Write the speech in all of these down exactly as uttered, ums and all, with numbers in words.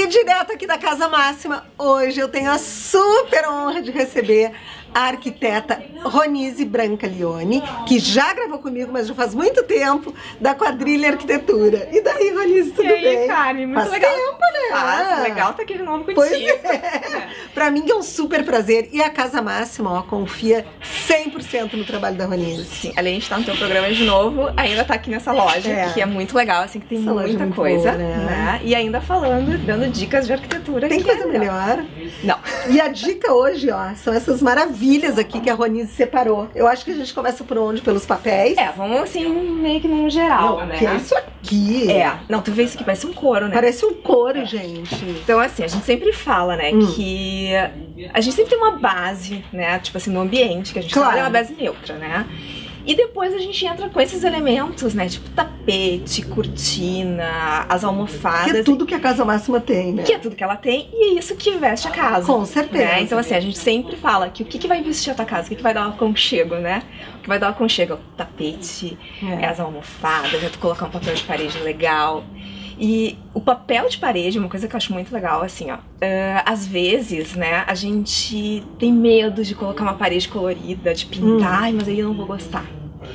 E direto aqui da Casa Máxima, hoje eu tenho a super honra de receber a arquiteta Ronise Brancaleone, que já gravou comigo, mas já faz muito tempo, da Quadrilha Arquitetura. E daí, Ronise, tudo e aí, bem? Karen, muito faz legal. tempo, né? Faz, legal estar aqui de novo contigo. Pois é. Pra mim é um super prazer. E a Casa Máxima, ó, confia cem por cento no trabalho da Ronise. Sim, além de estar no teu programa de novo, ainda tá aqui nessa loja, É. que é muito legal, assim, que tem Essa loja é muita muito coisa, boa, né? né? E ainda falando, dando dicas de arquitetura. Tem que coisa é melhor? Não. E a dica hoje, ó, são essas maravilhas aqui que a Ronise separou. Eu acho que a gente começa por onde? Pelos papéis? É, vamos assim, meio que num geral, Não, né? que é isso aqui? É. Não, tu vê isso aqui, parece um couro, né? Parece um couro, gente. Então, assim, a gente sempre fala, né, Hum. que a gente sempre tem uma base, né, tipo assim, no ambiente, que a gente Claro. trabalha uma base neutra, né? E depois a gente entra com esses elementos, né, tipo tapete, cortina, as almofadas. Que é tudo que a Casa Máxima tem, né? Que é tudo que ela tem e é isso que veste a casa. Com certeza. Né? Então, assim, a gente sempre fala que o que, que vai vestir a tua casa, o que, que vai dar um aconchego, né? O que vai dar um aconchego é o tapete, É. é as almofadas, é tu colocar um papel de parede legal. E o papel de parede, uma coisa que eu acho muito legal, assim, ó, uh, às vezes, né, a gente tem medo de colocar uma parede colorida, de pintar, Hum. ai, mas aí eu não vou gostar.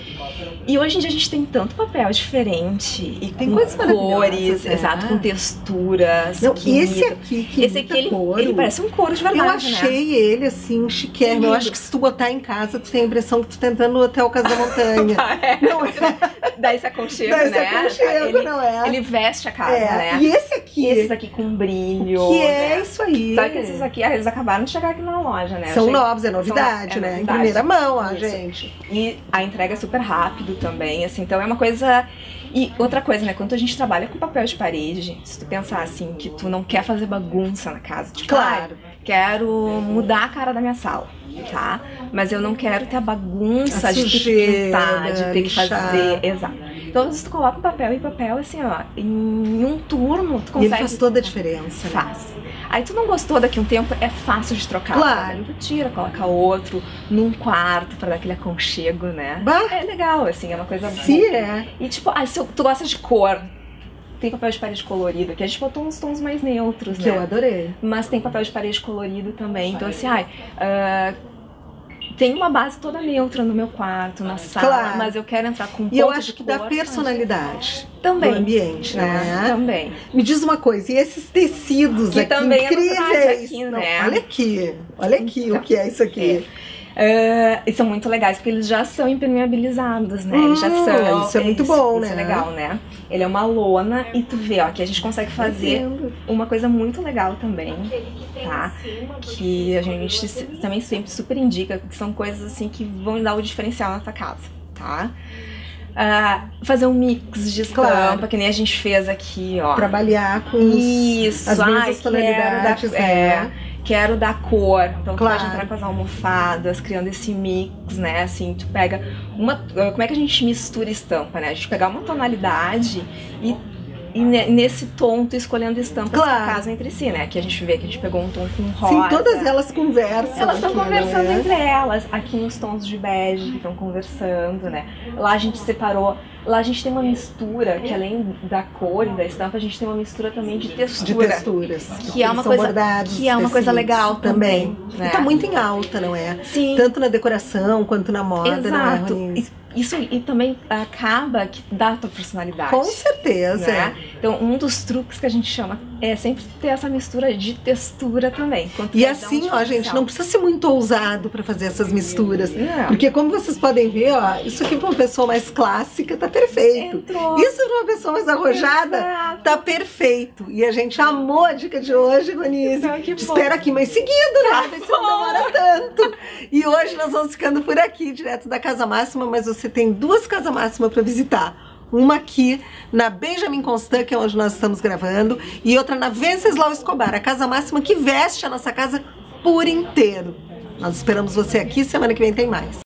E hoje em dia a gente tem tanto papel diferente e Tem com coisas maravilhosas, cores, né? exato, com texturas. Não, que esse imita. aqui, que Esse aqui, ele, couro. ele parece um couro de verdade, Eu achei ele, assim, chiquérrimo. Eu Lindo. acho que se tu botar em casa, tu tem a impressão que tu tá entrando no Hotel Casa da Montanha. né? Não, Dá esse aconchego, Dá esse né? aconchego, ele, não é? ele veste a casa, é. né? E esse aqui? Esses aqui com brilho. Que é né? isso aí. Sabe que esses aqui, ah, eles acabaram de chegar aqui na loja, né? São Achei- novos, é novidade, são- é né? novidade. Em primeira mão, ó, Isso. gente. E a entrega é super rápido também, assim, então é uma coisa... E outra coisa, né, quando a gente trabalha com papel de parede, se tu pensar assim, que tu não quer fazer bagunça na casa, tipo, Claro. ah, quero mudar a cara da minha sala, tá? Mas eu não quero ter a bagunça A de ter que sujeira, pintar, de ter que lixar. fazer, exato. Então se tu coloca papel e papel, assim, ó, em um turno, tu E ele consegue... faz toda a diferença. né? Faz. Aí tu não gostou daqui a um tempo, é fácil de trocar. Claro. Tu tira, coloca outro num quarto pra dar aquele aconchego, né? Bah. É legal, assim, é uma coisa Se boa. é. E tipo, ah, se tu gosta de cor, tem papel de parede colorido, que a gente botou uns tons mais neutros, Que né? eu adorei. Mas tem papel de parede colorido também. Então assim, ai, ah, tem uma base toda neutra no meu quarto, na sala, Claro. mas eu quero entrar com um E eu ponto acho de que dá cor, personalidade também, no ambiente, né? né? Também. Me diz uma coisa, e esses tecidos Que aqui também é incríveis? novidade aqui, Não, né? olha aqui, olha aqui Então, o que é isso aqui. Uh, e são muito legais porque eles já são impermeabilizados, né? Eles já Hum, são. isso é muito bom, isso né? é legal, né? Ele é uma lona e tu vê, ó, que a gente consegue fazer Entendo. uma coisa muito legal também, tá? Que a gente se- também sempre super indica, que são coisas assim que vão dar o diferencial na tua casa, tá? Uh, fazer um mix de estampa, Claro. que nem a gente fez aqui, ó. Trabalhar com os, Isso, as ai, mesmas tonalidades, quero dar, né? é, quero dar cor, então Claro. tu pode entrar com as almofadas, criando esse mix, né, assim, tu pega uma, como é que a gente mistura estampa, né, a gente pegar uma tonalidade e, e ne- nesse tom tu escolhendo estampas Claro. que casam entre si, né, que a gente vê que a gente pegou um tom com Sim, rosa. todas elas conversam. Elas estão aqui, conversando né? entre elas, aqui nos tons de bege que estão conversando, né? Lá a gente separou, lá a gente tem uma mistura, que além da cor e da estampa, a gente tem uma mistura também de De textura. texturas. Que é uma São coisa- bordados, que é uma coisa tecidos legal também, né? E tá muito em alta, não é? Sim. Tanto na decoração quanto na moda, Exato. não é, Ronise? E- Isso e também acaba que dá a tua personalidade. Com certeza. Né? Então, um dos truques que a gente chama é sempre ter essa mistura de textura também. Quanto E mais dá um assim, ó, gente, diferencial. não precisa ser muito ousado pra fazer essas misturas. Não. Porque como vocês podem ver, ó, isso aqui pra uma pessoa mais clássica tá perfeito. Entrou. Isso pra uma pessoa mais arrojada Exato. tá perfeito. E a gente amou a dica de hoje, Ronise. Ai, que Te bom. espero aqui mais seguido, né? Tá Vê se não bom. demora tanto. E hoje nós vamos ficando por aqui, direto da Casa Máxima, mas você tem duas Casas Máxima pra visitar. Uma aqui na Benjamin Constant, que é onde nós estamos gravando, e outra na Venceslau Escobar, a Casa Máxima que veste a nossa casa por inteiro. Nós esperamos você aqui, semana que vem tem mais.